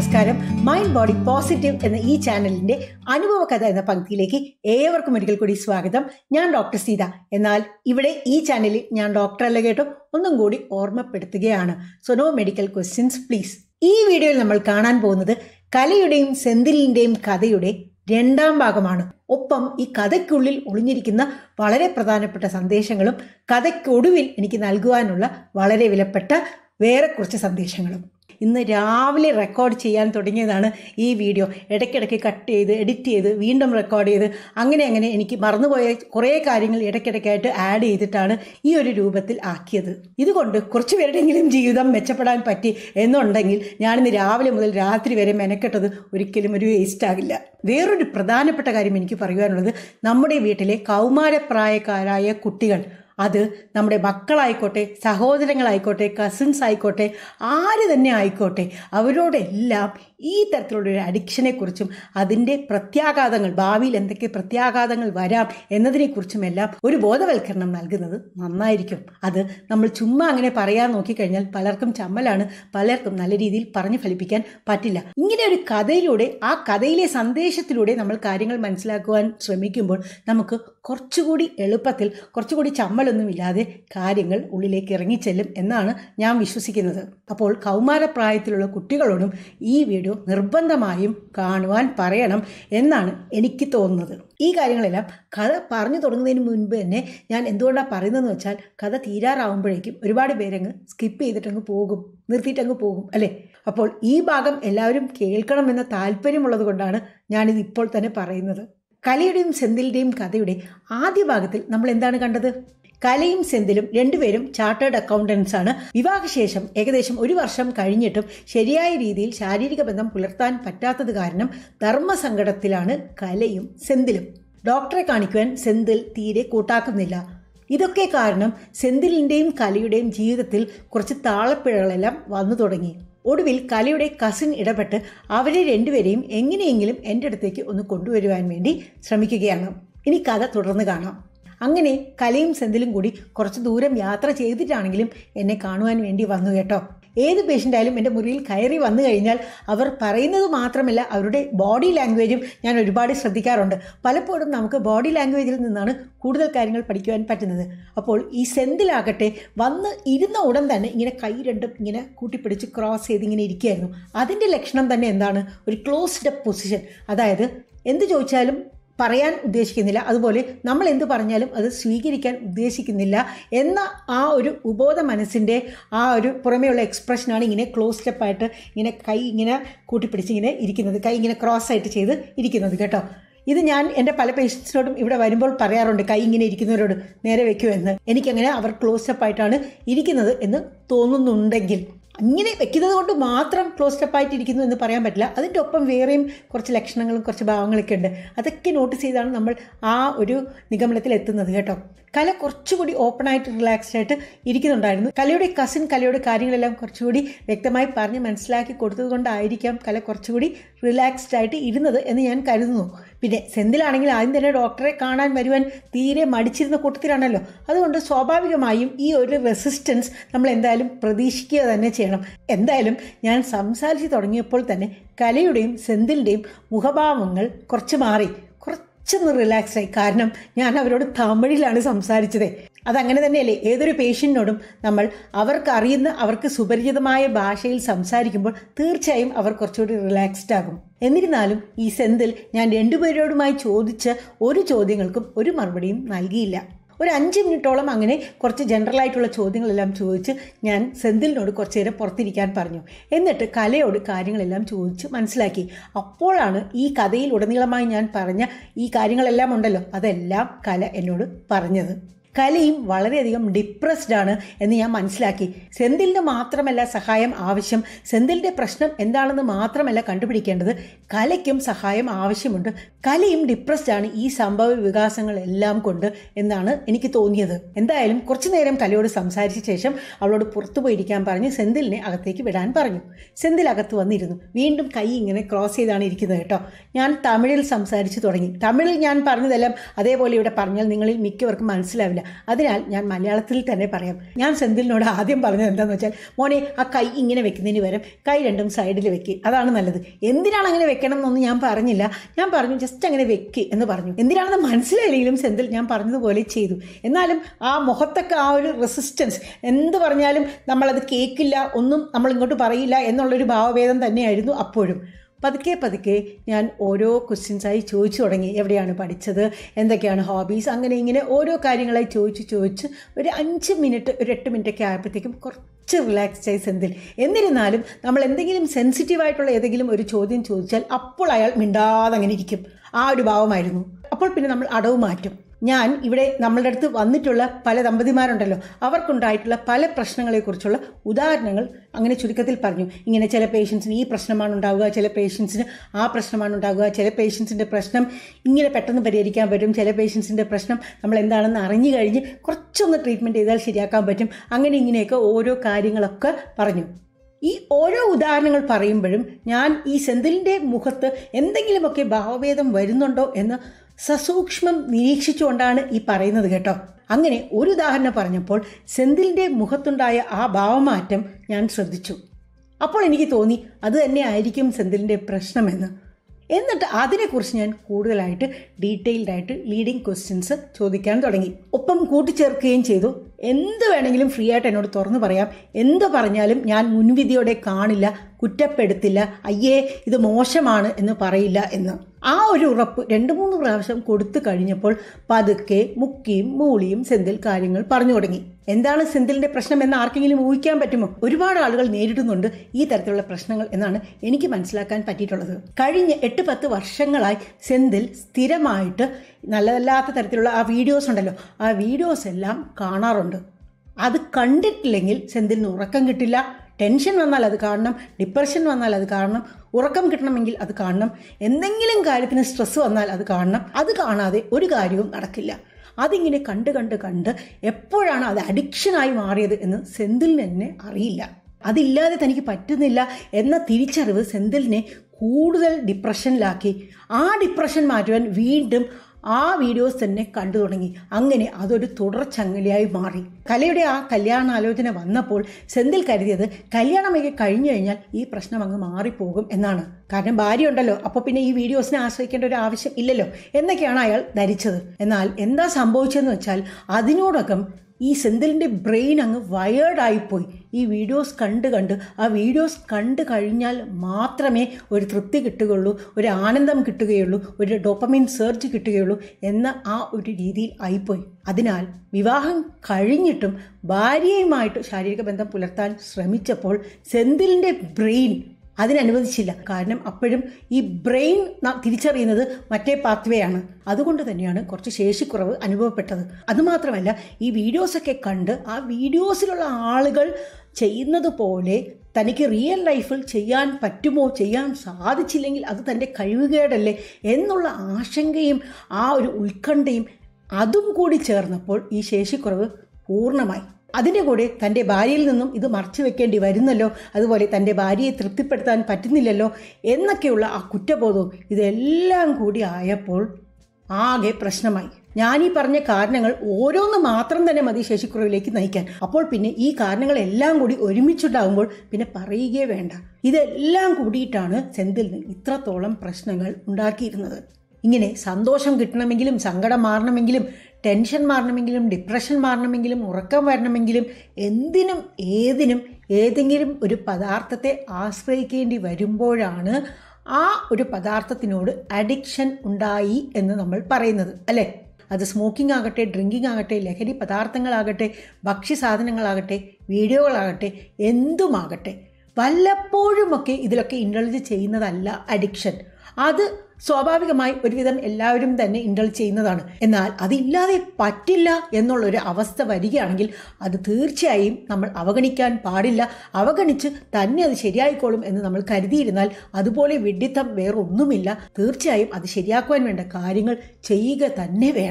നമസ്കാരം. Mind body positive എന്ന ഈ ചാനലിന്റെ അനുഭവ കഥ എന്ന പങ്ക്തിയിലേക്ക് ഏവർക്കും ഒരിക്കൽ കൂടി സ്വാഗതം. ഞാൻ ഡോക്ടർ സീത. എന്നാൽ ഇവിടെ ഈ ചാനലിൽ ഞാൻ ഡോക്ടറല്ല കേട്ടോ, ഒന്നും കൂടി ഓർമ്മപ്പെടുത്തുകയാണ്. So no medical questions please. ഈ വീഡിയോയിൽ നമ്മൾ കാണാൻ പോകുന്നത് കലയുടെയും സെന്തിലിന്റെയും കഥയുടെ രണ്ടാം ഭാഗമാണ്. ഒപ്പം ഈ കഥയ്ക്കുള്ളിൽ ഒളിഞ്ഞിരിക്കുന്ന വളരെ പ്രധാനപ്പെട്ട സന്ദേശങ്ങളും കഥയ്ക്കൊടുവിൽ എനിക്ക് നൽകുവാനുള്ള വളരെ വിലപ്പെട്ട വേറെ കുറച്ച് സന്ദേശങ്ങളും. ഇന്ന് രാവിലെ റെക്കോർഡ് ചെയ്യാൻ തുടങ്ങിയതാണ് ഈ വീഡിയോ. ഇടയ്ക്കിടയ്ക്ക് കട്ട് ചെയ്ത് എഡിറ്റ് ചെയ്ത് വീണ്ടും റെക്കോർഡ് ചെയ്ത് അങ്ങനെ എനിക്ക് മറന്നുപോയ കുറേ കാര്യങ്ങൾ ഇടയ്ക്കിടയ്ക്കായിട്ട് ആഡ് ചെയ്തിട്ടാണ് ഈ ഒരു രൂപത്തിൽ ആക്കിയത്. ഇതുകൊണ്ട് കുറച്ച് പേരുടെയെങ്കിലും ജീവിതം മെച്ചപ്പെടാൻ പറ്റി എന്നുണ്ടെങ്കിൽ ഞാനിന്ന് രാവിലെ മുതൽ രാത്രി വരെ മെനക്കെട്ടത് ഒരിക്കലും ഒരു വേസ്റ്റ് ആകില്ല. വേറൊരു പ്രധാനപ്പെട്ട കാര്യം എനിക്ക് പറയുവാനുള്ളത്, നമ്മുടെ വീട്ടിലെ കൗമാരപ്രായക്കാരായ കുട്ടികൾ, അത് നമ്മുടെ മക്കളായിക്കോട്ടെ, സഹോദരങ്ങളായിക്കോട്ടെ, കസിൻസ് ആയിക്കോട്ടെ, ആര് തന്നെ ആയിക്കോട്ടെ, അവരോടെല്ലാം ഈ തരത്തിലുള്ളൊരു അഡിക്ഷനെ കുറിച്ചും അതിൻ്റെ പ്രത്യാഘാതങ്ങൾ, ഭാവിയിൽ എന്തൊക്കെ പ്രത്യാഘാതങ്ങൾ വരാം എന്നതിനെക്കുറിച്ചുമെല്ലാം ഒരു ബോധവൽക്കരണം നൽകുന്നത് നന്നായിരിക്കും. അത് നമ്മൾ ചുമ്മാ അങ്ങനെ പറയാൻ നോക്കിക്കഴിഞ്ഞാൽ പലർക്കും ചമ്മലാണ്, പലർക്കും നല്ല രീതിയിൽ പറഞ്ഞു ഫലിപ്പിക്കാൻ പറ്റില്ല. ഇങ്ങനെ ഒരു കഥയിലൂടെ, ആ കഥയിലെ സന്ദേശത്തിലൂടെ നമ്മൾ കാര്യങ്ങൾ മനസ്സിലാക്കുവാൻ ശ്രമിക്കുമ്പോൾ നമുക്ക് കുറച്ചുകൂടി എളുപ്പത്തിൽ, കുറച്ചുകൂടി ചമ്മലൊന്നുമില്ലാതെ കാര്യങ്ങൾ ഉള്ളിലേക്ക് ഇറങ്ങിച്ചെല്ലും എന്നാണ് ഞാൻ വിശ്വസിക്കുന്നത്. അപ്പോൾ കൗമാരപ്രായത്തിലുള്ള കുട്ടികളോടും ഈ വീഡിയോ നിർബന്ധമായും കാണുവാൻ പറയണം എന്നാണ് എനിക്ക് തോന്നുന്നത്. ഈ കാര്യങ്ങളെല്ലാം കഥ പറഞ്ഞു തുടങ്ങുന്നതിന് മുൻപ് തന്നെ ഞാൻ എന്തുകൊണ്ടാണ് പറയുന്നതെന്ന് വെച്ചാൽ, കഥ തീരാറാവുമ്പോഴേക്കും ഒരുപാട് പേരങ്ങ് സ്കിപ്പ് ചെയ്തിട്ടങ്ങ് പോകും, നിർത്തിയിട്ടങ്ങ് പോകും അല്ലേ. അപ്പോൾ ഈ ഭാഗം എല്ലാവരും കേൾക്കണമെന്ന താല്പര്യമുള്ളത് കൊണ്ടാണ് ഞാനിത് ഇപ്പോൾ തന്നെ പറയുന്നത്. കലയുടെയും സെന്തിലിന്റെയും കഥയുടെ ആദ്യ ഭാഗത്തിൽ നമ്മൾ എന്താണ് കണ്ടത്? കലയും സെന്തിലും രണ്ടുപേരും ചാർട്ടേഡ് അക്കൗണ്ടൻസ് ആണ്. വിവാഹശേഷം ഏകദേശം 1 വർഷം കഴിഞ്ഞിട്ടും ശരിയായ രീതിയിൽ ശാരീരിക ബന്ധം പുലർത്താൻ പറ്റാത്തത് കാരണം ധർമ്മസങ്കടത്തിലാണ് കലയും സെന്തിലും. ഡോക്ടറെ കാണിക്കുവാൻ സെന്തിൽ തീരെ കൂട്ടാക്കുന്നില്ല. ഇതൊക്കെ കാരണം സെന്തിലിന്റെയും കലയുടെയും ജീവിതത്തിൽ കുറച്ച് താളപ്പിഴകളെല്ലാം വന്നു തുടങ്ങി. ഒടുവിൽ കലയുടെ കസിൻ ഇടപെട്ട് അവരെ രണ്ടുപേരെയും എങ്ങനെയെങ്കിലും എൻ്റെ അടുത്തേക്ക് ഒന്ന് കൊണ്ടുവരുവാൻ വേണ്ടി ശ്രമിക്കുകയാണ്. ഇനി കഥ തുടർന്ന് കാണാം. അങ്ങനെ കലയും സെന്തിലും കൂടി കുറച്ച് ദൂരം യാത്ര ചെയ്തിട്ടാണെങ്കിലും എന്നെ കാണുവാൻ വേണ്ടി വന്നു കേട്ടോ. ഏത് പേഷ്യൻ്റ് ആയാലും എൻ്റെ മുറിയിൽ കയറി വന്നു കഴിഞ്ഞാൽ അവർ പറയുന്നത് മാത്രമല്ല, അവരുടെ ബോഡി ലാംഗ്വേജും ഞാൻ ഒരുപാട് ശ്രദ്ധിക്കാറുണ്ട്. പലപ്പോഴും നമുക്ക് ബോഡി ലാംഗ്വേജിൽ നിന്നാണ് കൂടുതൽ കാര്യങ്ങൾ പഠിക്കുവാൻ പറ്റുന്നത്. അപ്പോൾ ഈ സെന്തിലാകട്ടെ വന്ന് ഇരുന്ന ഉടൻ തന്നെ ഇങ്ങനെ കൈ രണ്ടും ഇങ്ങനെ കൂട്ടിപ്പിടിച്ച് ക്രോസ് ചെയ്ത് ഇങ്ങനെ ഇരിക്കുകയായിരുന്നു. അതിൻ്റെ ലക്ഷണം തന്നെ എന്താണ്? ഒരു ക്ലോസ്ഡ് അപ്പ് പൊസിഷൻ. അതായത് എന്ത് ചോദിച്ചാലും പറയാൻ ഉദ്ദേശിക്കുന്നില്ല, അതുപോലെ നമ്മൾ എന്ത് പറഞ്ഞാലും അത് സ്വീകരിക്കാൻ ഉദ്ദേശിക്കുന്നില്ല എന്ന ആ ഒരു ഉബോധ മനസ്സിൻ്റെ ആ ഒരു പുറമേയുള്ള എക്സ്പ്രഷനാണ് ഇങ്ങനെ ക്ലോസ് സ്റ്റെപ്പായിട്ട് ഇങ്ങനെ കൈ ഇങ്ങനെ കൂട്ടിപ്പിടിച്ച് ഇങ്ങനെ ഇരിക്കുന്നത്, കൈ ഇങ്ങനെ ക്രോസ് ആയിട്ട് ചെയ്ത് ഇരിക്കുന്നത് കേട്ടോ. ഇത് ഞാൻ എൻ്റെ പല പേഷ്യൻസിനോടും ഇവിടെ വരുമ്പോൾ പറയാറുണ്ട്, കൈ ഇങ്ങനെ ഇരിക്കുന്നവരോട് നേരെ വെക്കുമെന്ന്. എനിക്കങ്ങനെ അവർ ക്ലോസ് സ്റ്റെപ്പായിട്ടാണ് ഇരിക്കുന്നത് എന്ന് തോന്നുന്നുണ്ടെങ്കിൽ, ഇങ്ങനെ വെക്കുന്നത് കൊണ്ട് മാത്രം ക്ലോസ് സ്റ്റെപ്പായിട്ട് ഇരിക്കുന്നു എന്ന് പറയാൻ പറ്റില്ല. അതിൻ്റെ ഒപ്പം വേറെയും കുറച്ച് ലക്ഷണങ്ങളും കുറച്ച് ഭാവങ്ങളൊക്കെ ഉണ്ട്. അതൊക്കെ നോട്ടീസ് ചെയ്താണ് നമ്മൾ ആ ഒരു നിഗമനത്തിൽ എത്തുന്നത് കേട്ടോ. കല കുറച്ചുകൂടി ഓപ്പണായിട്ട് റിലാക്സ്ഡ് ആയിട്ട് ഇരിക്കുന്നുണ്ടായിരുന്നു. കലയുടെ കസിൻ കലയുടെ കാര്യങ്ങളെല്ലാം കുറച്ചുകൂടി വ്യക്തമായി പറഞ്ഞ് മനസ്സിലാക്കി കൊടുത്തത് കൊണ്ടായിരിക്കാം കല കുറച്ചുകൂടി റിലാക്സ്ഡ് ആയിട്ട് ഇരുന്നത് എന്ന് ഞാൻ കരുതുന്നു. പിന്നെ സെന്തിലാണെങ്കിൽ ആദ്യം തന്നെ ഡോക്ടറെ കാണാൻ വരുവാൻ തീരെ മടിച്ചിരുന്ന കൂട്ടത്തിലാണല്ലോ. അതുകൊണ്ട് സ്വാഭാവികമായും ഈ ഒരു റെസിസ്റ്റൻസ് നമ്മൾ എന്തായാലും പ്രതീക്ഷിക്കുക തന്നെ ചെയ്യണം. എന്തായാലും ഞാൻ സംസാരിച്ച് തുടങ്ങിയപ്പോൾ തന്നെ കലയുടെയും സെന്തിലിൻ്റെയും മുഖഭാവങ്ങൾ കുറച്ച് മാറി, കുറച്ചൊന്ന് റിലാക്സ്ഡായി. കാരണം ഞാൻ അവരോട് തമിഴിലാണ് സംസാരിച്ചത്. അതങ്ങനെ തന്നെയല്ലേ ഏതൊരു പേഷ്യൻറ്റിനോടും നമ്മൾ അവർക്കറിയുന്ന, അവർക്ക് സുപരിചിതമായ ഭാഷയിൽ സംസാരിക്കുമ്പോൾ തീർച്ചയായും അവർ കുറച്ചുകൂടി റിലാക്സ്ഡ് ആകും. എന്നിരുന്നാലും ഈ സെന്തിൽ ഞാൻ രണ്ടുപേരോടുമായി ചോദിച്ച ഒരു ചോദ്യങ്ങൾക്കും ഒരു മറുപടിയും നൽകിയില്ല. ഒരു 5 മിനിറ്റോളം അങ്ങനെ കുറച്ച് ജനറലായിട്ടുള്ള ചോദ്യങ്ങളെല്ലാം ചോദിച്ച് ഞാൻ സെന്തിലിനോട് കുറച്ച് നേരം പുറത്തിരിക്കാൻ പറഞ്ഞു. എന്നിട്ട് കലയോട് കാര്യങ്ങളെല്ലാം ചോദിച്ച് മനസ്സിലാക്കി. അപ്പോഴാണ് ഈ കഥയിൽ ഉടനീളമായി ഞാൻ പറഞ്ഞ ഈ കാര്യങ്ങളെല്ലാം ഉണ്ടല്ലോ, അതെല്ലാം കല എന്നോട് പറഞ്ഞത്. കലയും വളരെയധികം ഡിപ്രസ്ഡ് ആണ് എന്ന് ഞാൻ മനസ്സിലാക്കി. സെന്തിലിന് മാത്രമല്ല സഹായം ആവശ്യം, സെന്തിലിൻ്റെ പ്രശ്നം എന്താണെന്ന് മാത്രമല്ല കണ്ടുപിടിക്കേണ്ടത്, കലയ്ക്കും സഹായം ആവശ്യമുണ്ട്. കലയും ഡിപ്രസ്ഡ് ആണ് ഈ സംഭവ വികാസങ്ങളെല്ലാം കൊണ്ട് എന്നാണ് എനിക്ക് തോന്നിയത്. എന്തായാലും കുറച്ചു നേരം കലയോട് സംസാരിച്ച ശേഷം അവളോട് പുറത്തു പോയിരിക്കാൻ പറഞ്ഞ് സെന്തിലിനെ അകത്തേക്ക് വിടാൻ പറഞ്ഞു. സെന്തിൽ അകത്ത് വന്നിരുന്നു. വീണ്ടും കൈ ഇങ്ങനെ ക്രോസ് ചെയ്താണ് ഇരിക്കുന്നത് കേട്ടോ. ഞാൻ തമിഴിൽ സംസാരിച്ച് തുടങ്ങി. തമിഴിൽ ഞാൻ പറഞ്ഞതെല്ലാം അതേപോലെ ഇവിടെ പറഞ്ഞാൽ നിങ്ങളിൽ മിക്കവർക്കും മനസ്സിലാവില്ല. മനസ്സിലാവില്ല. അതിനാൽ ഞാൻ മലയാളത്തിൽ തന്നെ പറയാം. ഞാൻ സെന്തിലിനോട് ആദ്യം പറഞ്ഞത് എന്താണെന്ന് വെച്ചാൽ, മോനെ ആ കൈ ഇങ്ങനെ വെക്കുന്നതിന് പകരം കൈ രണ്ടും സൈഡിൽ വെക്ക്, അതാണ് നല്ലത്. എന്തിനാണ് അങ്ങനെ വെക്കണം എന്നൊന്നും ഞാൻ പറഞ്ഞില്ല. ഞാൻ പറഞ്ഞു ജസ്റ്റ് അങ്ങനെ വെക്ക് എന്ന് പറഞ്ഞു. എന്തിനാണെന്ന് മനസ്സിലായില്ലെങ്കിലും സെന്തിൽ ഞാൻ പറഞ്ഞതുപോലെ ചെയ്തു. എന്നാലും ആ മുഖത്തൊക്കെ ആ ഒരു റെസിസ്റ്റൻസ്, എന്ത് പറഞ്ഞാലും നമ്മളത് കേൾക്കില്ല, ഒന്നും നമ്മൾ ഇങ്ങോട്ട് പറയില്ല എന്നുള്ളൊരു ഭാവഭേദം തന്നെയായിരുന്നു അപ്പോഴും. പതുക്കെ ഞാൻ ഓരോ ക്വസ്റ്റ്യൻസായി ചോദിച്ചു തുടങ്ങി. എവിടെയാണ് പഠിച്ചത്, എന്തൊക്കെയാണ് ഹോബീസ്, അങ്ങനെ ഇങ്ങനെ ഓരോ കാര്യങ്ങളായി ചോദിച്ച് ഒരു 5 മിനിറ്റ്, ഒരു 8 മിനിറ്റൊക്കെ ആയപ്പോഴത്തേക്കും കുറച്ച് റിലാക്സ്ഡായി സെന്തിൽ. എന്നിരുന്നാലും നമ്മൾ എന്തെങ്കിലും സെൻസിറ്റീവായിട്ടുള്ള ഏതെങ്കിലും ഒരു ചോദ്യം ചോദിച്ചാൽ അപ്പോൾ അയാൾ മിണ്ടാതെ അങ്ങനെ ഇരിക്കും. ആ ഒരു ഭാവമായിരുന്നു. അപ്പോൾ പിന്നെ നമ്മൾ അടവ് മാറ്റും. ഞാൻ ഇവിടെ നമ്മളുടെ അടുത്ത് വന്നിട്ടുള്ള പല ദമ്പതിമാരുണ്ടല്ലോ, അവർക്കുണ്ടായിട്ടുള്ള പല പ്രശ്നങ്ങളെക്കുറിച്ചുള്ള ഉദാഹരണങ്ങൾ അങ്ങനെ ചുരുക്കത്തിൽ പറഞ്ഞു. ഇങ്ങനെ ചില പേഷ്യൻസിന് ഈ പ്രശ്നമാണ് ഉണ്ടാവുക, ചില പേഷ്യൻസിന് ആ പ്രശ്നമാണ് ഉണ്ടാവുക, ചില പേഷ്യൻസിൻ്റെ പ്രശ്നം ഇങ്ങനെ പെട്ടെന്ന് പരിഹരിക്കാൻ പറ്റും, ചില പേഷ്യൻസിൻ്റെ പ്രശ്നം നമ്മൾ എന്താണെന്ന് അറിഞ്ഞു കഴിഞ്ഞ് കുറച്ചൊന്ന് ട്രീറ്റ്മെൻറ്റ് ചെയ്താൽ ശരിയാക്കാൻ പറ്റും. അങ്ങനെ ഇങ്ങനെയൊക്കെ ഓരോ കാര്യങ്ങളൊക്കെ പറഞ്ഞു. ഈ ഓരോ ഉദാഹരണങ്ങൾ പറയുമ്പോഴും ഞാൻ ഈ സെന്തിലിൻ്റെ മുഖത്ത് എന്തെങ്കിലുമൊക്കെ ഭാവഭേദം വരുന്നുണ്ടോ എന്ന് സസൂക്ഷ്മം നിരീക്ഷിച്ചുകൊണ്ടാണ് ഈ പറയുന്നത് കേട്ടോ. അങ്ങനെ ഒരു ഉദാഹരണം പറഞ്ഞപ്പോൾ സെന്തിലിൻ്റെ മുഖത്തുണ്ടായ ആ ഭാവമാറ്റം ഞാൻ ശ്രദ്ധിച്ചു. അപ്പോൾ എനിക്ക് തോന്നി അത് തന്നെ ആയിരിക്കും സെന്തിലിൻ്റെ പ്രശ്നമെന്ന്. എന്നിട്ട് അതിനെക്കുറിച്ച് ഞാൻ കൂടുതലായിട്ട് ഡീറ്റെയിൽഡായിട്ട് ലീഡിങ് ക്വസ്റ്റ്യൻസ് ചോദിക്കാൻ തുടങ്ങി. ഒപ്പം കൂട്ടിച്ചേർക്കുകയും ചെയ്തു. എന്ത് വേണമെങ്കിലും ഫ്രീ ആയിട്ട് എന്നോട് തുറന്നു പറയാം, എന്ത് പറഞ്ഞാലും ഞാൻ മുൻവിധിയോടെ കാണില്ല, കുറ്റപ്പെടുത്തില്ല, അയ്യേ ഇത് മോശമാണ് എന്ന് പറയില്ല എന്ന്. ആ ഒരു ഉറപ്പ് 2-3 പ്രാവശ്യം കൊടുത്തു കഴിഞ്ഞപ്പോൾ പതുക്കെ മുക്കിയും മൂളിയും സെന്തിൽ കാര്യങ്ങൾ പറഞ്ഞു തുടങ്ങി. എന്താണ് സെന്തിലിന്റെ പ്രശ്നം എന്ന് ആർക്കെങ്കിലും ഊഹിക്കാൻ പറ്റുമോ? ഒരുപാട് ആളുകൾ നേരിടുന്നുണ്ട് ഈ തരത്തിലുള്ള പ്രശ്നങ്ങൾ എന്നാണ് എനിക്ക് മനസ്സിലാക്കാൻ പറ്റിയിട്ടുള്ളത്. കഴിഞ്ഞ 8-10 വർഷങ്ങളായി സെന്തിൽ സ്ഥിരമായിട്ട് നല്ലതല്ലാത്ത തരത്തിലുള്ള ആ വീഡിയോസ് ഉണ്ടല്ലോ, ആ വീഡിയോസ് എല്ലാം കാണാറുണ്ട്. അത് കണ്ടിട്ടില്ലെങ്കിൽ സെന്തിലിന് ഉറക്കം കിട്ടില്ല. ടെൻഷൻ വന്നാൽ അത് കാണണം, ഡിപ്രഷൻ വന്നാൽ അത് കാണണം, ഉറക്കം കിട്ടണമെങ്കിൽ അത് കാണണം, എന്തെങ്കിലും കാര്യത്തിന് സ്ട്രെസ് വന്നാൽ അത് കാണണം. അത് കാണാതെ ഒരു കാര്യവും നടക്കില്ല. അതിങ്ങനെ കണ്ട് എപ്പോഴാണ് അത് അഡിക്ഷനായി മാറിയത് എന്ന് സെന്തിലിന് തന്നെ അറിയില്ല. അതില്ലാതെ തനിക്ക് പറ്റുന്നില്ല എന്ന തിരിച്ചറിവ് സെന്തിലിനെ കൂടുതൽ ഡിപ്രഷനിലാക്കി. ആ ഡിപ്രഷൻ മാറ്റുവാൻ വീണ്ടും ആ വീഡിയോസ് തന്നെ കണ്ടു തുടങ്ങി. അങ്ങനെ അതൊരു തുടർച്ചങ്ങലിയായി മാറി. കലയുടെ ആ കല്യാണാലോചന വന്നപ്പോൾ സെന്തിൽ കരുതിയത് കല്യാണമൊക്കെ കഴിഞ്ഞു കഴിഞ്ഞാൽ ഈ പ്രശ്നം അങ്ങ് മാറിപ്പോകും എന്നാണ്. കാരണം ഭാര്യ ഉണ്ടല്ലോ, അപ്പോൾ പിന്നെ ഈ വീഡിയോസിനെ ആശ്രയിക്കേണ്ട ഒരു ആവശ്യം ഇല്ലല്ലോ എന്നൊക്കെയാണ് അയാൾ ധരിച്ചത്. എന്നാൽ എന്താ സംഭവിച്ചതെന്ന് വെച്ചാൽ അതിനോടകം ഈ സെന്തിലിൻ്റെ ബ്രെയിൻ അങ്ങ് വയേർഡായിപ്പോയി. ഈ വീഡിയോസ് കണ്ട് ആ വീഡിയോസ് കണ്ടു കഴിഞ്ഞാൽ മാത്രമേ ഒരു തൃപ്തി കിട്ടുകയുള്ളൂ, ഒരു ആനന്ദം കിട്ടുകയുള്ളൂ, ഒരു ഡോപ്പമിൻ സർജ് കിട്ടുകയുള്ളൂ എന്ന ആ ഒരു രീതിയിൽ ആയിപ്പോയി. അതിനാൽ വിവാഹം കഴിഞ്ഞിട്ടും ഭാര്യയുമായിട്ട് ശാരീരിക ബന്ധം പുലർത്താൻ ശ്രമിച്ചപ്പോൾ സെന്തിലിൻ്റെ ബ്രെയിൻ അതിനനുവദിച്ചില്ല. കാരണം അപ്പോഴും ഈ ബ്രെയിൻ തിരിച്ചറിയുന്നത് മറ്റേ പാത്വേ ആണ്. അതുകൊണ്ട് തന്നെയാണ് കുറച്ച് ശേഷിക്കുറവ് അനുഭവപ്പെട്ടത്. അതുമാത്രമല്ല, ഈ വീഡിയോസൊക്കെ കണ്ട് ആ വീഡിയോസിലുള്ള ആളുകൾ ചെയ്യുന്നത് പോലെ തനിക്ക് റിയൽ ലൈഫിൽ ചെയ്യാൻ പറ്റുമോ, ചെയ്യാൻ സാധിച്ചില്ലെങ്കിൽ അത് തൻ്റെ കഴിവുകേടല്ലേ എന്നുള്ള ആശങ്കയും ആ ഒരു ഉത്കണ്ഠയും അതും കൂടി ചേർന്നപ്പോൾ ഈ ശേഷിക്കുറവ് പൂർണ്ണമായി. അതിൻ്റെ കൂടെ തൻ്റെ ഭാര്യയിൽ നിന്നും ഇത് മറച്ചു വെക്കേണ്ടി വരുന്നല്ലോ, അതുപോലെ തൻ്റെ ഭാര്യയെ തൃപ്തിപ്പെടുത്താൻ പറ്റുന്നില്ലല്ലോ എന്നൊക്കെയുള്ള ആ കുറ്റബോധവും ഇതെല്ലാം കൂടി ആയപ്പോൾ ആകെ പ്രശ്നമായി. ഞാനീ പറഞ്ഞ കാരണങ്ങൾ ഓരോന്ന് മാത്രം തന്നെ മതി ശേഷിക്കുറവിലേക്ക് നയിക്കാൻ. അപ്പോൾ പിന്നെ ഈ കാരണങ്ങളെല്ലാം കൂടി ഒരുമിച്ചുണ്ടാകുമ്പോൾ പിന്നെ പറയുകയേ വേണ്ട. ഇതെല്ലാം കൂടിയിട്ടാണ് സെന്തിലിന് ഇത്രത്തോളം പ്രശ്നങ്ങൾ ഉണ്ടാക്കിയിരുന്നത്. ഇങ്ങനെ സന്തോഷം കിട്ടണമെങ്കിലും, സങ്കടം മാറണമെങ്കിലും, ടെൻഷൻ മാറണമെങ്കിലും, ഡിപ്രഷൻ മാറണമെങ്കിലും, ഉറക്കം വരണമെങ്കിലും, എന്തിനും ഏതിനും ഏതെങ്കിലും ഒരു പദാർത്ഥത്തെ ആശ്രയിക്കേണ്ടി വരുമ്പോഴാണ് ആ ഒരു പദാർത്ഥത്തിനോട് അഡിക്ഷൻ ഉണ്ടായി എന്ന് നമ്മൾ പറയുന്നത്, അല്ലേ? അത് സ്മോക്കിംഗ് ആകട്ടെ, ഡ്രിങ്കിങ് ആകട്ടെ, ലഹരി പദാർത്ഥങ്ങളാകട്ടെ, ഭക്ഷ്യസാധനങ്ങളാകട്ടെ, വീഡിയോകളാകട്ടെ, എന്തുമാകട്ടെ, വല്ലപ്പോഴുമൊക്കെ ഇതിലൊക്കെ ഇൻഡൾജ് ചെയ്യുന്നതല്ല അഡിക്ഷൻ. അത് സ്വാഭാവികമായി ഒരുവിധം എല്ലാവരും തന്നെ ഇൻഡൾജ് ചെയ്യുന്നതാണ്. എന്നാൽ അതില്ലാതെ പറ്റില്ല എന്നുള്ളൊരു അവസ്ഥ വരികയാണെങ്കിൽ അത് തീർച്ചയായും നമ്മൾ അവഗണിക്കാൻ പാടില്ല. അവഗണിച്ച് തന്നെ അത് ശരിയായിക്കോളും എന്ന് നമ്മൾ കരുതിയിരുന്നാൽ അതുപോലെ വിഡ്ഢിത്തം വേറൊന്നുമില്ല. തീർച്ചയായും അത് ശരിയാക്കുവാൻ വേണ്ട കാര്യങ്ങൾ ചെയ്യുക തന്നെ വേണം.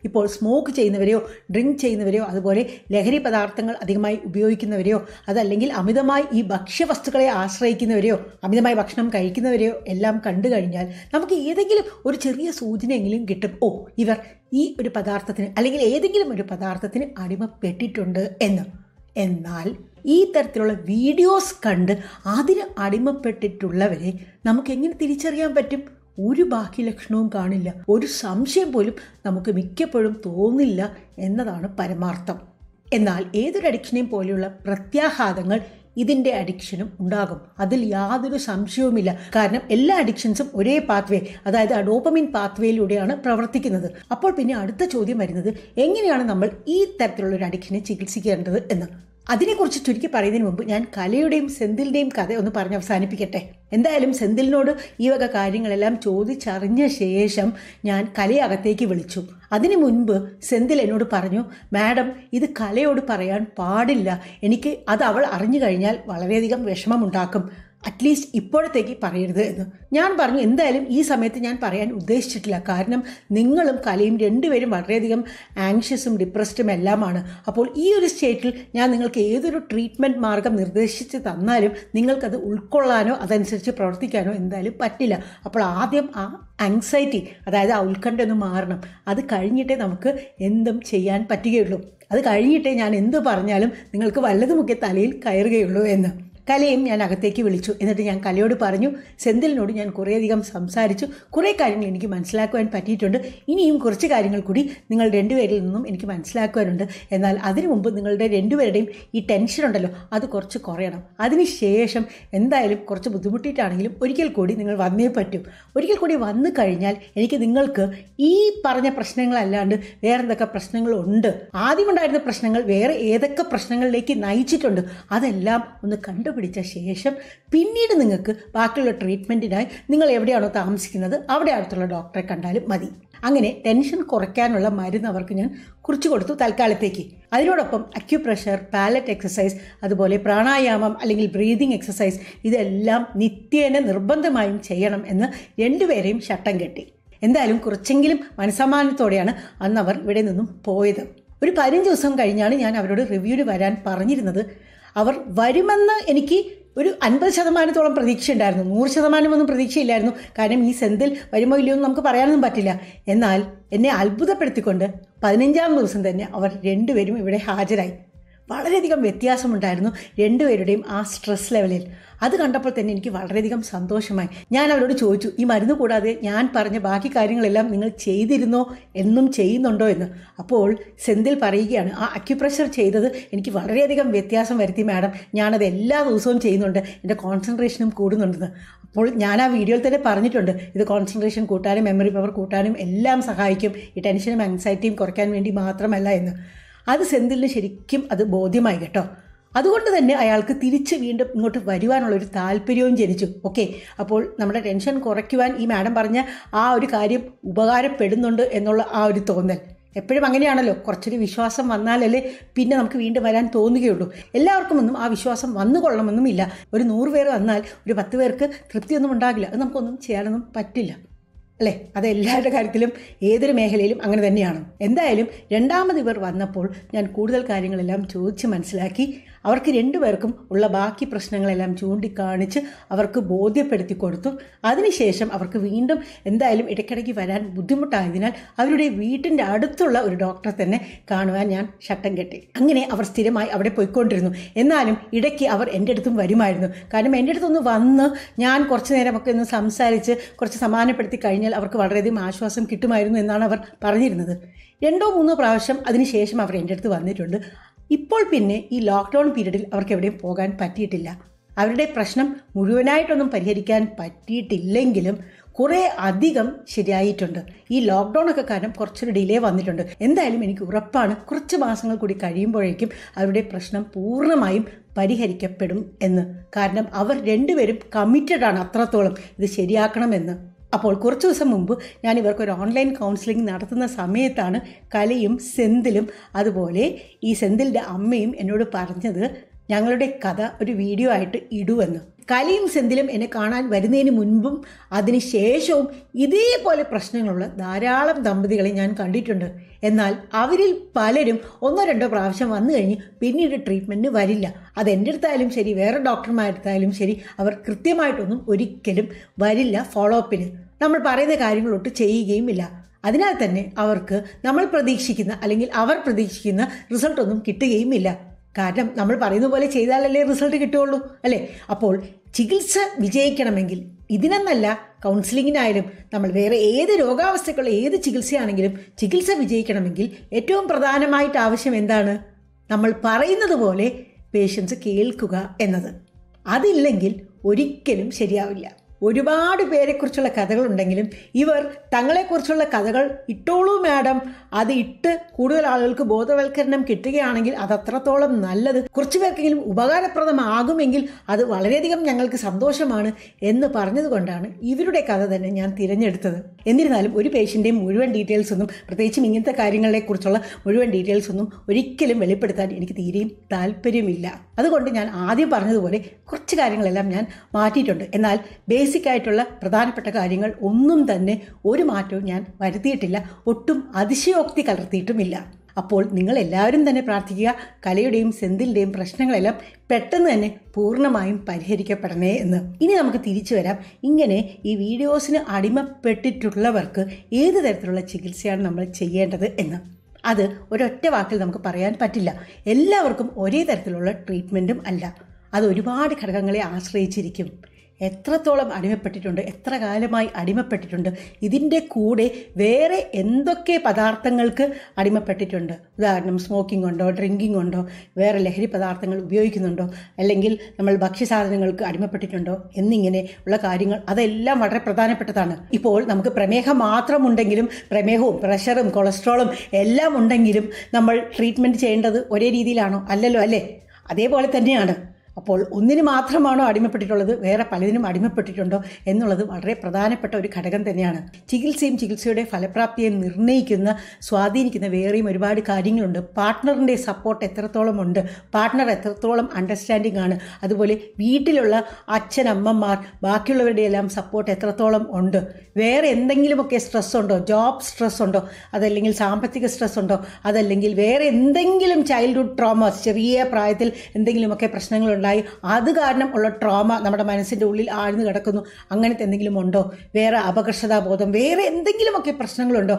ഇപ്പോൾ സ്മോക്ക് ചെയ്യുന്നവരെയോ ഡ്രിങ്ക് ചെയ്യുന്നവരെയോ അതുപോലെ ലഹരി പദാർത്ഥങ്ങൾ അധികമായി ഉപയോഗിക്കുന്നവരെയോ അതല്ലെങ്കിൽ അമിതമായി ഈ ഭക്ഷ്യവസ്തുക്കളെ ആശ്രയിക്കുന്നവരെയോ അമിതമായി ഭക്ഷണം കഴിക്കുന്നവരെയോ എല്ലാം കണ്ടു കഴിഞ്ഞാൽ നമുക്ക് ഏതെങ്കിലും ഒരു ചെറിയ സൂചനയെങ്കിലും കിട്ടും, ഓ ഇവർ ഈ ഒരു പദാർത്ഥത്തിന് അല്ലെങ്കിൽ ഏതെങ്കിലും ഒരു പദാർത്ഥത്തിന് അടിമപ്പെട്ടിട്ടുണ്ട് എന്ന്. എന്നാൽ ഈ തരത്തിലുള്ള വീഡിയോസ് കണ്ട് അതിന് അടിമപ്പെട്ടിട്ടുള്ളവരെ നമുക്ക് എങ്ങനെ തിരിച്ചറിയാൻ പറ്റും? ഒരു ബാക്കി ലക്ഷണവും കാണില്ല, ഒരു സംശയം പോലും നമുക്ക് മിക്കപ്പോഴും തോന്നില്ല എന്നതാണ് പരമാർത്ഥം. എന്നാൽ ഏതൊരു അഡിക്ഷനെയും പോലെയുള്ള പ്രത്യാഘാതങ്ങൾ ഇതിൻ്റെ അഡിക്ഷനും ഉണ്ടാകും, അതിൽ യാതൊരു സംശയവുമില്ല. കാരണം എല്ലാ അഡിക്ഷൻസും ഒരേ പാത്വേ, അതായത് ഡോപ്പമിൻ പാത്വേയിലൂടെയാണ് പ്രവർത്തിക്കുന്നത്. അപ്പോൾ പിന്നെ അടുത്ത ചോദ്യം വരുന്നത്, എങ്ങനെയാണ് നമ്മൾ ഈ തരത്തിലുള്ള ഒരു അഡിക്ഷനെ ചികിത്സിക്കേണ്ടത് എന്ന്. അതിനെക്കുറിച്ച് ചുരുക്കി പറയുന്നതിന് മുമ്പ് ഞാൻ കലയുടെയും സെന്തിലിൻ്റെയും കഥ ഒന്ന് പറഞ്ഞ് അവസാനിപ്പിക്കട്ടെ. എന്തായാലും സെന്തിലിനോട് ഈ വക കാര്യങ്ങളെല്ലാം ചോദിച്ചറിഞ്ഞ ശേഷം ഞാൻ കലയെ അകത്തേക്ക് വിളിച്ചു. അതിനു മുൻപ് സെന്തിൽ എന്നോട് പറഞ്ഞു, മാഡം ഇത് കലയോട് പറയാൻ പാടില്ല, എനിക്ക് അത് അവൾ അറിഞ്ഞു കഴിഞ്ഞാൽ വളരെയധികം വിഷമമുണ്ടാക്കും, അറ്റ്ലീസ്റ്റ് ഇപ്പോഴത്തേക്ക് പറയരുത് എന്ന്. ഞാൻ പറഞ്ഞു, എന്തായാലും ഈ സമയത്ത് ഞാൻ പറയാൻ ഉദ്ദേശിച്ചിട്ടില്ല, കാരണം നിങ്ങളും കലയും രണ്ടുപേരും വളരെയധികം ആങ്ഷ്യസും ഡിപ്രസ്ഡും എല്ലാമാണ്. അപ്പോൾ ഈ ഒരു സ്റ്റേറ്റിൽ ഞാൻ നിങ്ങൾക്ക് ഏതൊരു ട്രീറ്റ്മെൻറ്റ് മാർഗം നിർദ്ദേശിച്ച് തന്നാലും നിങ്ങൾക്കത് ഉൾക്കൊള്ളാനോ അതനുസരിച്ച് പ്രവർത്തിക്കാനോ എന്തായാലും പറ്റില്ല. അപ്പോൾ ആദ്യം ആ ആങ്സൈറ്റി, അതായത് ആ ഉത്കണ്ഠ ഒന്ന് മാറണം. അത് കഴിഞ്ഞിട്ടേ നമുക്ക് എന്തും ചെയ്യാൻ പറ്റുകയുള്ളൂ. അത് കഴിഞ്ഞിട്ടേ ഞാൻ എന്ത് പറഞ്ഞാലും നിങ്ങൾക്ക് വല്ലതുമൊക്കെ തലയിൽ കയറുകയുള്ളൂ എന്ന്. കലയും ഞാൻ അകത്തേക്ക് വിളിച്ചു. എന്നിട്ട് ഞാൻ കലയോട് പറഞ്ഞു, സെന്തിലിനോട് ഞാൻ കുറേയധികം സംസാരിച്ചു, കുറേ കാര്യങ്ങൾ എനിക്ക് മനസ്സിലാക്കുവാൻ പറ്റിയിട്ടുണ്ട്, ഇനിയും കുറച്ച് കാര്യങ്ങൾ കൂടി നിങ്ങൾ രണ്ടുപേരിൽ നിന്നും എനിക്ക് മനസ്സിലാക്കുവാനുണ്ട്. എന്നാൽ അതിനു മുമ്പ് നിങ്ങളുടെ രണ്ടുപേരുടെയും ഈ ടെൻഷൻ ഉണ്ടല്ലോ അത് കുറച്ച് കുറയണം. അതിനുശേഷം എന്തായാലും കുറച്ച് ബുദ്ധിമുട്ടിയിട്ടാണെങ്കിലും ഒരിക്കൽ കൂടി നിങ്ങൾ വന്നേ പറ്റൂ. ഒരിക്കൽ കൂടി വന്നു കഴിഞ്ഞാൽ എനിക്ക് നിങ്ങൾക്ക് ഈ പറഞ്ഞ പ്രശ്നങ്ങളല്ലാണ്ട് വേറെ എന്തൊക്കെ പ്രശ്നങ്ങളുണ്ട്, ആദ്യമുണ്ടായിരുന്ന പ്രശ്നങ്ങൾ വേറെ ഏതൊക്കെ പ്രശ്നങ്ങളിലേക്ക് നയിച്ചിട്ടുണ്ട് അതെല്ലാം ഒന്ന് കണ്ടുപിടിച്ച ശേഷം പിന്നീട് നിങ്ങൾക്ക് ബാക്കിയുള്ള ട്രീറ്റ്മെൻറ്റിനായി നിങ്ങൾ എവിടെയാണോ താമസിക്കുന്നത് അവിടെ അടുത്തുള്ള ഡോക്ടറെ കണ്ടാലും മതി. അങ്ങനെ ടെൻഷൻ കുറയ്ക്കാനുള്ള മരുന്ന് അവർക്ക് ഞാൻ കുറിച്ചു കൊടുത്തു തൽക്കാലത്തേക്ക്. അതിനോടൊപ്പം അക്യുപ്രഷർ, പാലറ്റ് എക്സസൈസ്, അതുപോലെ പ്രാണായാമം അല്ലെങ്കിൽ ബ്രീതിങ് എക്സസൈസ് ഇതെല്ലാം നിത്യേന നിർബന്ധമായും ചെയ്യണം എന്ന് രണ്ടുപേരെയും ശട്ടം കെട്ടി. എന്തായാലും കുറച്ചെങ്കിലും മനസ്സമാനത്തോടെയാണ് അന്ന് അവർ ഇവിടെ നിന്നും പോയത്. ഒരു 15 ദിവസം കഴിഞ്ഞാണ് ഞാൻ അവരോട് റിവ്യൂവിന് വരാൻ പറഞ്ഞിരുന്നത്. അവർ വരുമെന്ന് എനിക്ക് ഒരു 50% പ്രതീക്ഷ ഉണ്ടായിരുന്നു, 100% പ്രതീക്ഷയില്ലായിരുന്നു. കാരണം ഈ സെന്തിൽ വരുമോ ഇല്ലയോ എന്ന് നമുക്ക് പറയാനൊന്നും പറ്റില്ല. എന്നാൽ എന്നെ അത്ഭുതപ്പെടുത്തിക്കൊണ്ട് 15ാം ദിവസം തന്നെ അവർ രണ്ടുപേരും ഇവിടെ ഹാജരായി. വളരെയധികം വ്യത്യാസമുണ്ടായിരുന്നു രണ്ടുപേരുടെയും ആ സ്ട്രെസ് ലെവലിൽ. അത് കണ്ടപ്പോൾ തന്നെ എനിക്ക് വളരെയധികം സന്തോഷമായി. ഞാൻ അവരോട് ചോദിച്ചു, ഈ മരുന്ന് കൂടാതെ ഞാൻ പറഞ്ഞ ബാക്കി കാര്യങ്ങളെല്ലാം നിങ്ങൾ ചെയ്തിരുന്നോ, എന്നും ചെയ്യുന്നുണ്ടോ എന്ന്. അപ്പോൾ സെന്തിൽ പറയുകയാണ്, ആ അക്യുപ്രഷർ ചെയ്തത് എനിക്ക് വളരെയധികം വ്യത്യാസം വരുത്തി മാഡം, ഞാനത് എല്ലാ ദിവസവും ചെയ്യുന്നുണ്ട്, എൻ്റെ കോൺസെൻട്രേഷനും കൂടുന്നുണ്ടെന്ന്. അപ്പോൾ ഞാൻ ആ വീഡിയോയിൽ തന്നെ പറഞ്ഞിട്ടുണ്ട്, ഇത് കോൺസെൻട്രേഷൻ കൂട്ടാനും മെമ്മറി പവർ കൂട്ടാനും എല്ലാം സഹായിക്കും, ഈ ടെൻഷനും ആങ്സൈറ്റിയും കുറയ്ക്കാൻ വേണ്ടി മാത്രമല്ല എന്ന്. അത് സെന്തിലിന് ശരിക്കും അത് ബോധ്യമായി കേട്ടോ. അതുകൊണ്ട് തന്നെ അയാൾക്ക് തിരിച്ച് വീണ്ടും ഇങ്ങോട്ട് വരുവാനുള്ളൊരു താല്പര്യവും ജനിച്ചു. ഓക്കെ, അപ്പോൾ നമ്മുടെ ടെൻഷൻ കുറയ്ക്കുവാൻ ഈ മാഡം പറഞ്ഞ ആ ഒരു കാര്യം ഉപകാരപ്പെടുന്നുണ്ട് എന്നുള്ള ആ ഒരു തോന്നൽ. എപ്പോഴും അങ്ങനെയാണല്ലോ, കുറച്ചൊരു വിശ്വാസം വന്നാലല്ലേ പിന്നെ നമുക്ക് വീണ്ടും വരാൻ തോന്നുകയുള്ളൂ. എല്ലാവർക്കും ഒന്നും ആ വിശ്വാസം വന്നുകൊള്ളണമെന്നുമില്ല. ഒരു 100 പേർ വന്നാൽ ഒരു 10 പേർക്ക് തൃപ്തിയൊന്നും ഉണ്ടാകില്ല. അത് നമുക്കൊന്നും ചെയ്യാനൊന്നും പറ്റില്ല അല്ലേ? അത് എല്ലാവരുടെ കാര്യത്തിലും ഏതൊരു മേഖലയിലും അങ്ങനെ തന്നെയാണ്. എന്തായാലും രണ്ടാമത് ഇവർ വന്നപ്പോൾ ഞാൻ കൂടുതൽ കാര്യങ്ങളെല്ലാം ചോദിച്ച് മനസ്സിലാക്കി. അവർക്ക് രണ്ടുപേർക്കും ഉള്ള ബാക്കി പ്രശ്നങ്ങളെല്ലാം ചൂണ്ടിക്കാണിച്ച് അവർക്ക് ബോധ്യപ്പെടുത്തി കൊടുത്തു. അതിനുശേഷം അവർക്ക് വീണ്ടും എന്തായാലും ഇടയ്ക്കിടയ്ക്ക് വരാൻ ബുദ്ധിമുട്ടായതിനാൽ അവരുടെ വീട്ടിൻ്റെ അടുത്തുള്ള ഒരു ഡോക്ടറെ തന്നെ കാണുവാൻ ഞാൻ ശട്ടം കെട്ടി. അങ്ങനെ അവർ സ്ഥിരമായി അവിടെ പോയിക്കൊണ്ടിരുന്നു. എന്നാലും ഇടയ്ക്ക് അവർ എൻ്റെ അടുത്തും വരുമായിരുന്നു. കാരണം എൻ്റെ അടുത്തൊന്ന് വന്ന് ഞാൻ കുറച്ച് നേരമൊക്കെ ഒന്ന് സംസാരിച്ച് കുറച്ച് സമാധാനപ്പെടുത്തി കഴിഞ്ഞാൽ അവർക്ക് വളരെയധികം ആശ്വാസം കിട്ടുമായിരുന്നു എന്നാണ് അവർ പറഞ്ഞിരുന്നത്. 2-3 പ്രാവശ്യം അതിനുശേഷം അവർ എൻ്റെ അടുത്ത് വന്നിട്ടുണ്ട്. ഇപ്പോൾ പിന്നെ ഈ ലോക്ക്ഡൗൺ പീരീഡിൽ അവർക്ക് എവിടെയും പോകാൻ പറ്റിയിട്ടില്ല. അവരുടെ പ്രശ്നം മുഴുവനായിട്ടൊന്നും പരിഹരിക്കാൻ പറ്റിയിട്ടില്ലെങ്കിലും കുറേ അധികം ശരിയായിട്ടുണ്ട്. ഈ ലോക്ക്ഡൗൺ ഒക്കെ കാരണം കുറച്ചൊരു ഡിലേ വന്നിട്ടുണ്ട്. എന്തായാലും എനിക്ക് ഉറപ്പാണ് കുറച്ച് മാസങ്ങൾ കൂടി കഴിയുമ്പോഴേക്കും അവരുടെ പ്രശ്നം പൂർണ്ണമായും പരിഹരിക്കപ്പെടും എന്ന്. കാരണം അവർ രണ്ടുപേരും കമ്മിറ്റഡാണ് അത്രത്തോളം ഇത് ശരിയാക്കണമെന്ന്. അപ്പോൾ കുറച്ച് ദിവസം മുമ്പ് ഞാൻ ഇവർക്കൊരു ഓൺലൈൻ കൗൺസിലിംഗ് നടത്തുന്ന സമയത്താണ് കലയും സെന്തിലും അതുപോലെ ഈ സെന്തിലിൻ്റെ അമ്മയും എന്നോട് പറഞ്ഞത്, ഞങ്ങളുടെ കഥ ഒരു വീഡിയോ ആയിട്ട് ഇടുവെന്ന്. കലയും സെന്തിലും എന്നെ കാണാൻ വരുന്നതിന് മുൻപും അതിനുശേഷവും ഇതേപോലെ പ്രശ്നങ്ങളുള്ള ധാരാളം ദമ്പതികളെ ഞാൻ കണ്ടിട്ടുണ്ട്. എന്നാൽ അവരിൽ പലരും 1-2 പ്രാവശ്യം വന്നു കഴിഞ്ഞ് പിന്നീട് ട്രീറ്റ്മെൻറ്റിന് വരില്ല. അതെൻ്റെ അടുത്തായാലും ശരി, വേറെ ഡോക്ടർമാരെടുത്തായാലും ശരി, അവർ കൃത്യമായിട്ടൊന്നും ഒരിക്കലും വരില്ല ഫോളോ അപ്പിന്. നമ്മൾ പറയുന്ന കാര്യങ്ങളൊട്ട് ചെയ്യുകയുമില്ല. അതിനാൽ തന്നെ അവർക്ക് നമ്മൾ പ്രതീക്ഷിക്കുന്ന അല്ലെങ്കിൽ അവർ പ്രതീക്ഷിക്കുന്ന റിസൾട്ടൊന്നും കിട്ടുകയുമില്ല. കാരണം നമ്മൾ പറയുന്ന പോലെ ചെയ്താലല്ലേ റിസൾട്ട് കിട്ടുകയുള്ളൂ, അല്ലേ? അപ്പോൾ ചികിത്സ വിജയിക്കണമെങ്കിൽ, ഇതിനെന്നല്ല കൗൺസിലിങ്ങിനായാലും നമ്മൾ വേറെ ഏത് രോഗാവസ്ഥയ്ക്കുള്ള ഏത് ചികിത്സയാണെങ്കിലും ചികിത്സ വിജയിക്കണമെങ്കിൽ ഏറ്റവും പ്രധാനമായിട്ട് ആവശ്യം എന്താണ്? നമ്മൾ പറയുന്നത് പോലെ പേഷ്യൻസ് കേൾക്കുക എന്നത്. അതില്ലെങ്കിൽ ഒരിക്കലും ശരിയാവില്ല. ഒരുപാട് പേരെക്കുറിച്ചുള്ള കഥകളുണ്ടെങ്കിലും ഇവർ തങ്ങളെക്കുറിച്ചുള്ള കഥകൾ ഇട്ടോളൂ മാഡം, അത് ഇട്ട് കൂടുതൽ ആളുകൾക്ക് ബോധവൽക്കരണം കിട്ടുകയാണെങ്കിൽ അത് അത്രത്തോളം നല്ലത്, കുറച്ചു പേർക്കെങ്കിലും ഉപകാരപ്രദമാകുമെങ്കിൽ അത് വളരെയധികം ഞങ്ങൾക്ക് സന്തോഷമാണ് എന്ന് പറഞ്ഞതുകൊണ്ടാണ് ഇവരുടെ കഥ തന്നെ ഞാൻ തിരഞ്ഞെടുത്തത്. എന്നിരുന്നാലും ഒരു പേഷ്യൻ്റെയും മുഴുവൻ ഡീറ്റെയിൽസ് ഒന്നും, പ്രത്യേകിച്ചും ഇങ്ങനത്തെ കാര്യങ്ങളെക്കുറിച്ചുള്ള മുഴുവൻ ഡീറ്റെയിൽസ് ഒന്നും ഒരിക്കലും വെളിപ്പെടുത്താൻ എനിക്ക് തീരെയും താല്പര്യമില്ല. അതുകൊണ്ട് ഞാൻ ആദ്യം പറഞ്ഞതുപോലെ കുറച്ച് കാര്യങ്ങളെല്ലാം ഞാൻ മാറ്റിയിട്ടുണ്ട്. എന്നാൽ ബേസിക് ആയിട്ടുള്ള പ്രധാനപ്പെട്ട കാര്യങ്ങൾ ഒന്നും തന്നെ ഒരു മാറ്റവും ഞാൻ വരുത്തിയിട്ടില്ല, ഒട്ടും അതിശയോക്തി കലർത്തിയിട്ടുമില്ല. അപ്പോൾ നിങ്ങൾ എല്ലാവരും തന്നെ പ്രാർത്ഥിക്കുക, കലയുടെയും സെന്തിലിൻ്റെയും പ്രശ്നങ്ങളെല്ലാം പെട്ടെന്ന് തന്നെ പൂർണ്ണമായും പരിഹരിക്കപ്പെടണേ എന്ന്. ഇനി നമുക്ക് തിരിച്ചു വരാം. ഇങ്ങനെ ഈ വീഡിയോസിന് അടിമപ്പെട്ടിട്ടുള്ളവർക്ക് ഏത് തരത്തിലുള്ള ചികിത്സയാണ് നമ്മൾ ചെയ്യേണ്ടത് എന്ന്. അത് ഒരൊറ്റ വാക്കിൽ നമുക്ക് പറയാൻ പറ്റില്ല. എല്ലാവർക്കും ഒരേ തരത്തിലുള്ള ട്രീറ്റ്മെൻറ്റും അല്ല. അത് ഒരുപാട് ഘടകങ്ങളെ ആശ്രയിച്ചിരിക്കും. എത്രത്തോളം അടിമപ്പെട്ടിട്ടുണ്ട്, എത്ര കാലമായി അടിമപ്പെട്ടിട്ടുണ്ട്, ഇതിൻ്റെ കൂടെ വേറെ എന്തൊക്കെ പദാർത്ഥങ്ങൾക്ക് അടിമപ്പെട്ടിട്ടുണ്ട്. ഉദാഹരണം, സ്മോക്കിംഗ് ഉണ്ടോ, ഡ്രിങ്കിങ് ഉണ്ടോ, വേറെ ലഹരി പദാർത്ഥങ്ങൾ ഉപയോഗിക്കുന്നുണ്ടോ, അല്ലെങ്കിൽ നമ്മൾ ഭക്ഷ്യസാധനങ്ങൾക്ക് അടിമപ്പെട്ടിട്ടുണ്ടോ എന്നിങ്ങനെ ഉള്ള കാര്യങ്ങൾ, അതെല്ലാം വളരെ പ്രധാനപ്പെട്ടതാണ്. ഇപ്പോൾ നമുക്ക് പ്രമേഹം മാത്രമുണ്ടെങ്കിലും, പ്രമേഹവും പ്രഷറും കൊളസ്ട്രോളും എല്ലാം ഉണ്ടെങ്കിലും നമ്മൾ ട്രീറ്റ്മെൻറ്റ് ചെയ്യേണ്ടത് ഒരേ രീതിയിലാണോ? അല്ലല്ലോ, അല്ലേ? അതേപോലെ തന്നെയാണ്. അപ്പോൾ ഒന്നിന് മാത്രമാണോ അടിമപ്പെട്ടിട്ടുള്ളത്, വേറെ പലതിനും അടിമപ്പെട്ടിട്ടുണ്ടോ എന്നുള്ളത് വളരെ പ്രധാനപ്പെട്ട ഒരു ഘടകം തന്നെയാണ്. ചികിത്സയും ചികിത്സയുടെ ഫലപ്രാപ്തിയെ നിർണ്ണയിക്കുന്ന, സ്വാധീനിക്കുന്ന വേറെയും ഒരുപാട് കാര്യങ്ങളുണ്ട്. പാർട്ട്ണറിൻ്റെ സപ്പോർട്ട് എത്രത്തോളം ഉണ്ട്, പാർട്ട്ണർ എത്രത്തോളം അണ്ടർസ്റ്റാൻഡിംഗ് ആണ്, അതുപോലെ വീട്ടിലുള്ള അച്ഛനമ്മമാർ ബാക്കിയുള്ളവരുടെ എല്ലാം സപ്പോർട്ട് എത്രത്തോളം ഉണ്ട്, വേറെ എന്തെങ്കിലുമൊക്കെ സ്ട്രെസ് ഉണ്ടോ, ജോബ് സ്ട്രെസ് ഉണ്ടോ, അതല്ലെങ്കിൽ സാമ്പത്തിക സ്ട്രെസ് ഉണ്ടോ, അതല്ലെങ്കിൽ വേറെ എന്തെങ്കിലും ചൈൽഡ്ഹുഡ് ട്രോമാസ്, ചെറിയ പ്രായത്തിൽ എന്തെങ്കിലുമൊക്കെ പ്രശ്നങ്ങളുണ്ട്, അത് കാരണം ഉള്ള ട്രോമ നമ്മുടെ മനസ്സിൻ്റെ ഉള്ളിൽ ആഴ്ന്നു കിടക്കുന്നു, അങ്ങനത്തെ എന്തെങ്കിലും ഉണ്ടോ, വേറെ അപകർഷതാബോധം, വേറെ എന്തെങ്കിലുമൊക്കെ പ്രശ്നങ്ങളുണ്ടോ,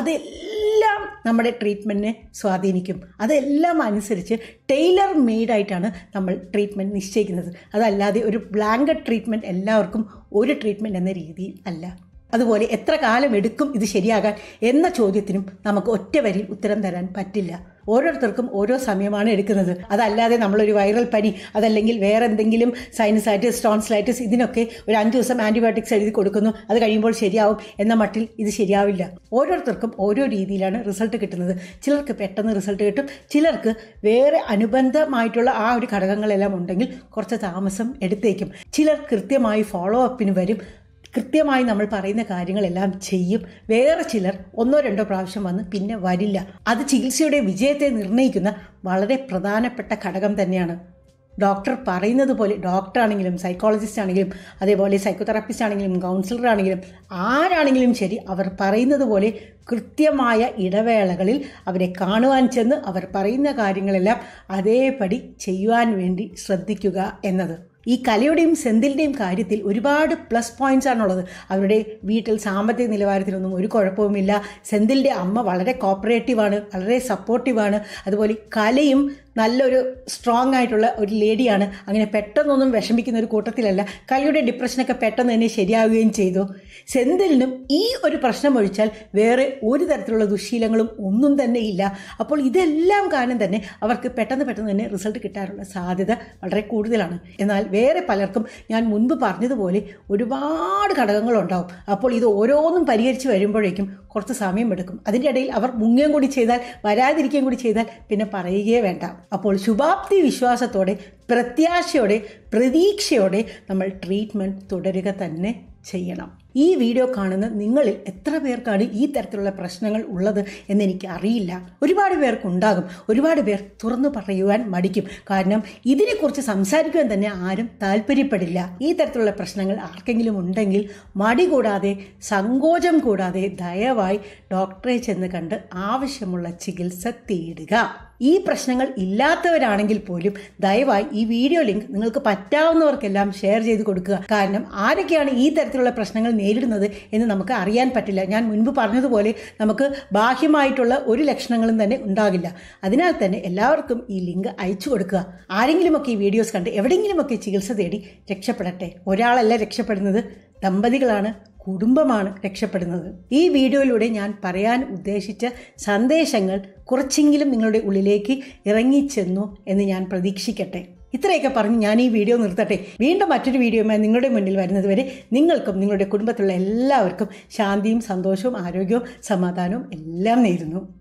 അതെല്ലാം നമ്മുടെ ട്രീറ്റ്മെൻറ്റിനെ സ്വാധീനിക്കും. അതെല്ലാം അനുസരിച്ച് ടൈലർ മെയ്ഡായിട്ടാണ് നമ്മൾ ട്രീറ്റ്മെൻറ്റ് നിശ്ചയിക്കുന്നത്. അതല്ലാതെ ഒരു ബ്ലാങ്കറ്റ് ട്രീറ്റ്മെൻറ്റ് എല്ലാവർക്കും ഒരു ട്രീറ്റ്മെൻറ്റ് എന്ന രീതിയിൽ അല്ല. അതുപോലെ എത്ര കാലം എടുക്കും ഇത് ശരിയാകാൻ എന്ന ചോദ്യത്തിനും നമുക്ക് ഒറ്റ വരിയിൽ ഉത്തരം തരാൻ പറ്റില്ല. ഓരോരുത്തർക്കും ഓരോ സമയമാണ് എടുക്കുന്നത്. അതല്ലാതെ നമ്മളൊരു വൈറൽ പനി, അതല്ലെങ്കിൽ വേറെ എന്തെങ്കിലും സൈനസൈറ്റിസ്, ടോൺസിലൈറ്റിസ്, ഇതിനൊക്കെ ഒരു 5 ദിവസം ആൻറ്റിബയോട്ടിക്സ് എഴുതി കൊടുക്കുന്നു, അത് കഴിയുമ്പോൾ ശരിയാവും എന്ന മട്ടിൽ ഇത് ശരിയാവില്ല. ഓരോരുത്തർക്കും ഓരോ രീതിയിലാണ് റിസൾട്ട് കിട്ടുന്നത്. ചിലർക്ക് പെട്ടെന്ന് റിസൾട്ട് കിട്ടും, ചിലർക്ക് വേറെ അനുബന്ധമായിട്ടുള്ള ആ ഒരു ഘടകങ്ങളെല്ലാം ഉണ്ടെങ്കിൽ കുറച്ച് താമസം എടുത്തേക്കും. ചിലർ കൃത്യമായി ഫോളോ അപ്പിന് വരും, കൃത്യമായി നമ്മൾ പറയുന്ന കാര്യങ്ങളെല്ലാം ചെയ്യും. വേറെ ചിലർ 1-2 പ്രാവശ്യം വന്ന് പിന്നെ വരില്ല. അത് ചികിത്സയുടെ വിജയത്തെ നിർണ്ണയിക്കുന്ന വളരെ പ്രധാനപ്പെട്ട ഘടകം തന്നെയാണ്. ഡോക്ടർ പറയുന്നത് പോലെ, ഡോക്ടറാണെങ്കിലും സൈക്കോളജിസ്റ്റ് ആണെങ്കിലും അതേപോലെ സൈക്കോതെറാപ്പിസ്റ്റ് ആണെങ്കിലും കൗൺസിലർ ആണെങ്കിലും ആരാണെങ്കിലും ശരി, അവർ പറയുന്നത് പോലെ കൃത്യമായ ഇടവേളകളിൽ അവരെ കാണുവാൻ ചെന്ന് അവർ പറയുന്ന കാര്യങ്ങളെല്ലാം അതേപടി ചെയ്യുവാൻ വേണ്ടി ശ്രദ്ധിക്കുക എന്നത്. ഈ കലയുടെയും സെന്തിലിൻ്റെയും കാര്യത്തിൽ ഒരുപാട് പ്ലസ് പോയിന്റ്സ് ആണുള്ളത്. അവരുടെ വീട്ടിൽ സാമ്പത്തിക നിലവാരത്തിനൊന്നും ഒരു കുഴപ്പവുമില്ല. സെന്തിലിൻ്റെ അമ്മ വളരെ കോപ്പറേറ്റീവാണ്, വളരെ സപ്പോർട്ടീവാണ്. അതുപോലെ കലയും നല്ലൊരു സ്ട്രോങ് ആയിട്ടുള്ള ഒരു ലേഡിയാണ്. അങ്ങനെ പെട്ടെന്നൊന്നും വിഷമിക്കുന്ന ഒരു കൂട്ടത്തിലല്ല. കലയുടെ ഡിപ്രഷനൊക്കെ പെട്ടെന്ന് തന്നെ ശരിയാവുകയും ചെയ്തു. സെന്തിലിനും ഈ ഒരു പ്രശ്നം ഒഴിച്ചാൽ വേറെ ഒരു തരത്തിലുള്ള ദുശ്ശീലങ്ങളും ഒന്നും തന്നെ ഇല്ല. അപ്പോൾ ഇതെല്ലാം കാരണം തന്നെ അവർക്ക് പെട്ടെന്ന് തന്നെ റിസൾട്ട് കിട്ടാനുള്ള സാധ്യത വളരെ കൂടുതലാണ്. എന്നാൽ വേറെ പലർക്കും ഞാൻ മുൻപ് പറഞ്ഞതുപോലെ ഒരുപാട് ഘടകങ്ങളുണ്ടാവും. അപ്പോൾ ഇത് ഓരോന്നും പരിഹരിച്ച് വരുമ്പോഴേക്കും കുറച്ച് സമയമെടുക്കും. അതിൻ്റെ ഇടയിൽ അവർ മുങ്ങുകയും കൂടി ചെയ്താൽ, വരാതിരിക്കുകയും കൂടി ചെയ്താൽ പിന്നെ പറയുകയേ വേണ്ട. അപ്പോൾ ശുഭാപ്തി വിശ്വാസത്തോടെ, പ്രത്യാശയോടെ, പ്രതീക്ഷയോടെ നമ്മൾ ട്രീറ്റ്മെൻറ്റ് തുടരുക തന്നെ ചെയ്യണം. ഈ വീഡിയോ കാണുന്ന നിങ്ങളിൽ എത്ര പേർക്കാണ് ഈ തരത്തിലുള്ള പ്രശ്നങ്ങൾ ഉള്ളത് എന്ന് എനിക്ക് അറിയില്ല. ഒരുപാട് പേർക്ക് ഉണ്ടാകും. ഒരുപാട് പേർ തുറന്നു പറയുവാൻ മടിക്കും. കാരണം ഇതിനെക്കുറിച്ച് സംസാരിക്കുവാൻ തന്നെ ആരും താല്പര്യപ്പെടില്ല. ഈ തരത്തിലുള്ള പ്രശ്നങ്ങൾ ആർക്കെങ്കിലും ഉണ്ടെങ്കിൽ മടി കൂടാതെ, സങ്കോചം കൂടാതെ ദയവായി ഡോക്ടറെ ചെന്ന് കണ്ട് ആവശ്യമുള്ള ചികിത്സ തേടുക. ഈ പ്രശ്നങ്ങൾ ഇല്ലാത്തവരാണെങ്കിൽ പോലും ദയവായി ഈ വീഡിയോ ലിങ്ക് നിങ്ങൾക്ക് പറ്റാവുന്നവർക്കെല്ലാം ഷെയർ ചെയ്ത് കൊടുക്കുക. കാരണം ആരൊക്കെയാണ് ഈ തരത്തിലുള്ള പ്രശ്നങ്ങൾ നേരിടുന്നത് എന്ന് നമുക്ക് അറിയാൻ പറ്റില്ല. ഞാൻ മുൻപ് പറഞ്ഞതുപോലെ നമുക്ക് ബാഹ്യമായിട്ടുള്ള ഒരു ലക്ഷണങ്ങളും തന്നെ ഉണ്ടാകില്ല. അതിനാൽ തന്നെ എല്ലാവർക്കും ഈ ലിങ്ക് അയച്ചു കൊടുക്കുക. ആരെങ്കിലുമൊക്കെ ഈ വീഡിയോസ് കണ്ട് എവിടെയെങ്കിലുമൊക്കെ ചികിത്സ തേടി രക്ഷപ്പെടട്ടെ. ഒരാളല്ല രക്ഷപ്പെടുന്നത്, ദമ്പതികളാണ്, കുടുംബമാണ് രക്ഷപ്പെടുന്നത്. ഈ വീഡിയോയിലൂടെ ഞാൻ പറയാൻ ഉദ്ദേശിച്ച സന്ദേശങ്ങൾ കുറച്ചെങ്കിലും നിങ്ങളുടെ ഉള്ളിലേക്ക് ഇറങ്ങിച്ചെന്നു എന്ന് ഞാൻ പ്രതീക്ഷിക്കട്ടെ. ഇത്രയൊക്കെ പറഞ്ഞ് ഞാൻ ഈ വീഡിയോ നിർത്തട്ടെ. വീണ്ടും മറ്റൊരു വീഡിയോയുമായി നിങ്ങളുടെ മുന്നിൽ വരുന്നത് വരെ നിങ്ങൾക്കും നിങ്ങളുടെ കുടുംബത്തിലുള്ള എല്ലാവർക്കും ശാന്തിയും സന്തോഷവും ആരോഗ്യവും സമാധാനവും എല്ലാം നേരുന്നു.